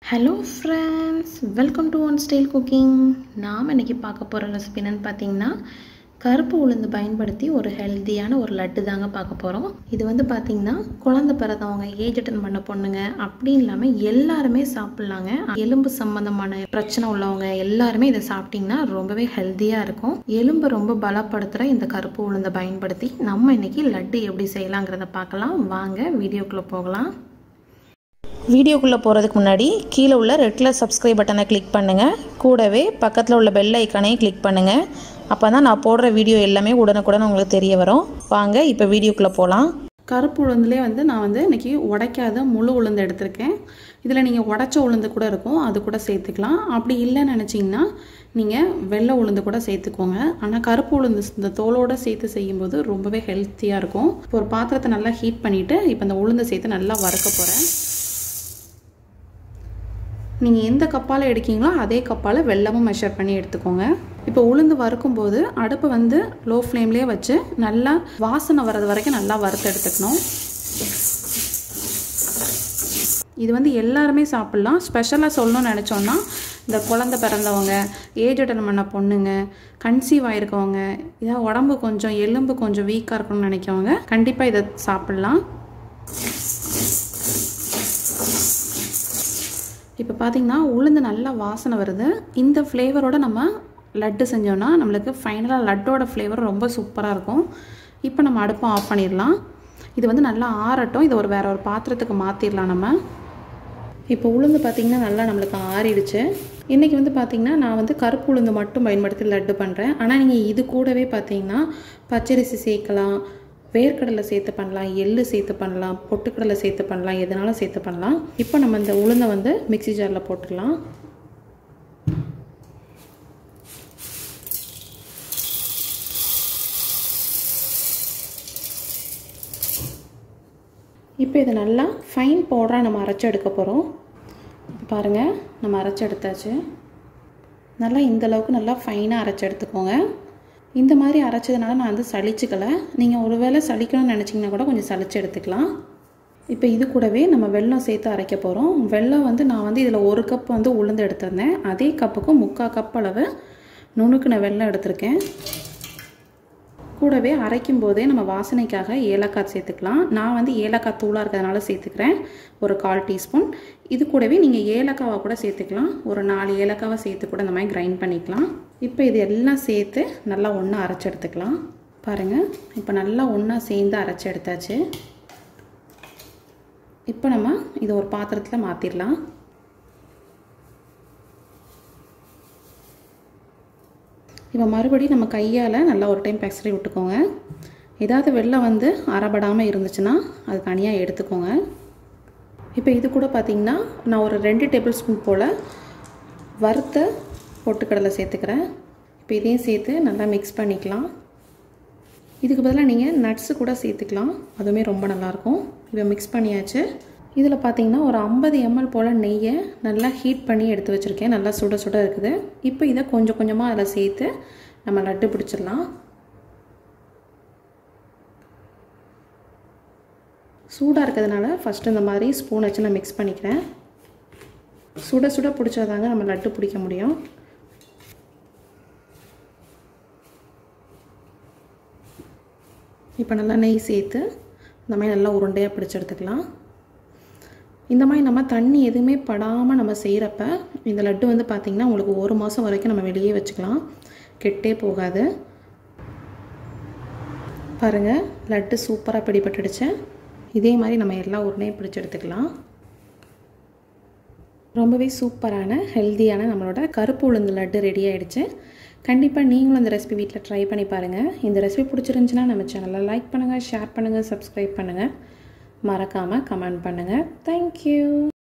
Hello friends, welcome to One Style Cooking. நாம் இன்னைக்கு பார்க்க போற ரெசிபி என்னன்னு பாத்தீங்கன்னா கருப்பு உளுந்து பயன்படுத்தி ஒரு ஹெல்தியான ஒரு லட்டு தாங்க பார்க்க போறோம். இது வந்து பாத்தீங்கன்னா குழந்தை பிறந்தவங்க, ஏஜ் அட்டெண்ட் பண்ண பொண்ணுங்க அப்படி இல்லாம எல்லாரும் சாப்பிடலாங்க. எலும்பு சம்பந்தமான பிரச்சனை உள்ளவங்க எல்லாரும் இத சாப்பிட்டீங்கன்னா ரொம்பவே ஹெல்தியா இருக்கும். எலும்பு ரொம்ப பலப்படுத்துற இந்த கருப்பு உளுந்தை பயன்படுத்தி நம்ம இன்னைக்கு லட்டு எப்படி செய்யலாம்ங்கறத பார்க்கலாம். வாங்க வீடியோக்குள்ள போகலாம். வீடியோக்குள்ளே போகிறதுக்கு முன்னாடி கீழே உள்ள ரெட் கலர் சப்ஸ்கிரைப் பட்டனை கிளிக் பண்ணுங்கள். கூடவே பக்கத்தில் உள்ள பெல் ஐக்கானையும் கிளிக் பண்ணுங்கள். அப்போ தான் நான் போடுற வீடியோ எல்லாமே உடனுக்குடன் உங்களுக்கு தெரிய வரும். வாங்க இப்போ வீடியோக்குள்ளே போகலாம். கருப்பு உளுந்துலேயே நான் இன்றைக்கி உடைக்காத முழு உளுந்து எடுத்திருக்கேன். இதில் நீங்கள் உடைச்ச உளுந்து கூட இருக்கும், அது கூட சேர்த்துக்கலாம். அப்படி இல்லைன்னு நினச்சிங்கன்னா நீங்கள் வெள்ளை உளுந்து கூட சேர்த்துக்கோங்க. ஆனால் கருப்பு உளுந்து இந்த தோலோடு சேர்த்து செய்யும்போது ரொம்பவே ஹெல்த்தியாக இருக்கும். இப்போ ஒரு பாத்திரத்தை நல்லா ஹீட் பண்ணிவிட்டு இப்போ இந்த உளுந்தை சேர்த்து நல்லா வறுக்க போகிறேன். நீங்கள் எந்த கப்பால் எடுக்கீங்களோ அதே கப்பால் வெல்லமும் மெஷர் பண்ணி எடுத்துக்கோங்க. இப்போ உளுந்து வறுக்கும்போது அடுப்பு லோ ஃப்ளேம்லேயே வச்சு நல்லா வாசனை வர்றது வரைக்கும் நல்லா வறுத்து எடுத்துக்கணும். இது எல்லாருமே சாப்பிட்லாம். ஸ்பெஷலாக சொல்லணும்னு நினச்சோன்னா இந்த குழந்தை பிறந்தவங்க, ஏஜ் அட்டெண்ட் பண்ண பொண்ணுங்க, கன்சீவ் ஆகிருக்கவங்க, இதாக உடம்பு கொஞ்சம் எலும்பு கொஞ்சம் வீக்காக இருக்கணும்னு நினைக்கவங்க கண்டிப்பாக இதை சாப்பிட்லாம். இப்போ பார்த்திங்கன்னா உளுந்து நல்லா வாசனை வருது. இந்த ஃப்ளேவரோட நம்ம லட்டு செஞ்சோன்னா நம்மளுக்கு ஃபைனலாக லட்டோட ஃப்ளேவர் ரொம்ப சூப்பராக இருக்கும். இப்போ நம்ம அடுப்பை ஆஃப் பண்ணிடலாம். இது நல்லா ஆறட்டும். இதை வேறு ஒரு பாத்திரத்துக்கு மாற்றிடலாம் நம்ம. இப்போ உளுந்து பார்த்திங்கன்னா நல்லா நம்மளுக்கு ஆறிடுச்சு. இன்றைக்கி பார்த்திங்கன்னா நான் கருப்பு உளுந்து மட்டும் பயன்படுத்தி லட்டு பண்ணுறேன். ஆனால் நீங்கள் இது கூடவே பார்த்திங்கன்னா பச்சரிசி சேர்க்கலாம், வேர்க்கடலை சேர்த்து பண்ணலாம், எள்ளு சேர்த்து பண்ணலாம், பொட்டுக்கடலை சேர்த்து பண்ணலாம், எதனாலும் சேர்த்து பண்ணலாம். இப்போ நம்ம இந்த உளுந்தை மிக்ஸி ஜாரில் போட்டுடலாம். இப்போ இதை நல்லா ஃபைன் பவுடராக நம்ம அரைச்சி எடுக்க போகிறோம். இப்போ பாருங்கள், நம்ம அரைச்சி எடுத்தாச்சு. நல்லா இந்தளவுக்கு நல்லா ஃபைனாக அரைச்சி எடுத்துக்கோங்க. இந்த மாதிரி அரைச்சதுனால நான் சளிச்சுக்கலை. நீங்கள் ஒரு வேளை சளிக்கணும்னு நினச்சிங்கன்னா கூட கொஞ்சம் சளிச்சு எடுத்துக்கலாம். இப்போ இது கூடவே நம்ம வெல்லம் சேர்த்து அரைக்க போகிறோம். வெல்லம் நான் இதில் 1 கப் உளுந்து எடுத்திருந்தேன். அதே கப்புக்கும் 3/4 கப் அளவு நுணுக்குன வெல்லம் எடுத்திருக்கேன். கூடவே அரைக்கும் போதே நம்ம வாசனைக்காக ஏலக்காய் சேர்த்துக்கலாம். நான் ஏலக்காய் தூளாக இருக்கிறதுனால சேர்த்துக்கிறேன், ஒரு 1/4 டீஸ்பூன். இது கூடவே நீங்கள் ஏலக்காவை கூட சேர்த்துக்கலாம். ஒரு 4 ஏலக்காவை சேர்த்து கூட இந்த மாதிரி கிரைண்ட் பண்ணிக்கலாம். இப்போ இது எல்லாம் சேர்த்து நல்லா ஒன்றா அரைச்சி எடுத்துக்கலாம். பாருங்கள், இப்போ நல்லா ஒன்றா சேர்ந்து அரைச்சி எடுத்தாச்சு. இப்போ நம்ம இதை ஒரு பாத்திரத்தில் மாற்றிடலாம். இப்போ மறுபடியும் நம்ம கையால் நல்லா ஒரு டைம் பெசரி விட்டுக்கோங்க. ஏதாவது வெல்லம் அரைபடாமல் இருந்துச்சுன்னா அது தனியாக எடுத்துக்கோங்க. இப்போ இது கூட பார்த்திங்கன்னா நான் ஒரு 2 டேபிள் ஸ்பூன் போல் வறுத்த பொட்டுக்கடலை சேர்த்துக்கிறேன். இப்போ இதையும் சேர்த்து நல்லா மிக்ஸ் பண்ணிக்கலாம். இதுக்கு பதிலாக நீங்கள் நட்ஸு கூட சேர்த்துக்கலாம், அதுவுமே ரொம்ப நல்லாயிருக்கும். இப்போ மிக்ஸ் பண்ணியாச்சு. இதில் பார்த்திங்கன்னா ஒரு 50 ml போல் நெய்யை நல்லா ஹீட் பண்ணி எடுத்து வச்சுருக்கேன். நல்லா சுட சுட இருக்குது. இப்போ இதை கொஞ்சம் கொஞ்சமாக அதில் சேர்த்து நம்ம லட்டு பிடிச்சிடலாம். சூடாக இருக்கிறதுனால ஃபஸ்ட்டு இந்த மாதிரி ஸ்பூன் வச்சு நான் மிக்ஸ் பண்ணிக்கிறேன். சுட சுட பிடிச்சாதாங்க நம்ம லட்டு பிடிக்க முடியும். இப்போ நல்லா நெய் சேர்த்து இந்த மாதிரி நல்லா உருண்டையாக பிடிச்சி எடுத்துக்கலாம். இந்த மாதிரி நம்ம தண்ணி எதுவுமே படாமல் நம்ம செய்கிறப்ப இந்த லட்டு பார்த்திங்கன்னா உங்களுக்கு 1 மாதம் வரைக்கும் நம்ம வெளியே வச்சுக்கலாம், கெட்டே போகாது. பாருங்கள், லட்டு சூப்பராக பிடிபட்டுடுச்சு. இதே மாதிரி நம்ம எல்லா உருண்டையும் பிடிச்சி எடுத்துக்கலாம். ரொம்பவே சூப்பரான ஹெல்த்தியான நம்மளோட கருப்பு உளுந்து லட்டு ரெடி ஆகிடுச்சு. கண்டிப்பாக நீங்களும் இந்த ரெசிபி வீட்டில் ட்ரை பண்ணி பாருங்கள். இந்த ரெசிபி பிடிச்சிருந்துச்சுன்னா நம்ம சேனலை லைக் பண்ணுங்கள், ஷேர் பண்ணுங்கள், சப்ஸ்கிரைப் பண்ணுங்கள், மறக்காமல் கமெண்ட் பண்ணுங்கள். தேங்க்யூ.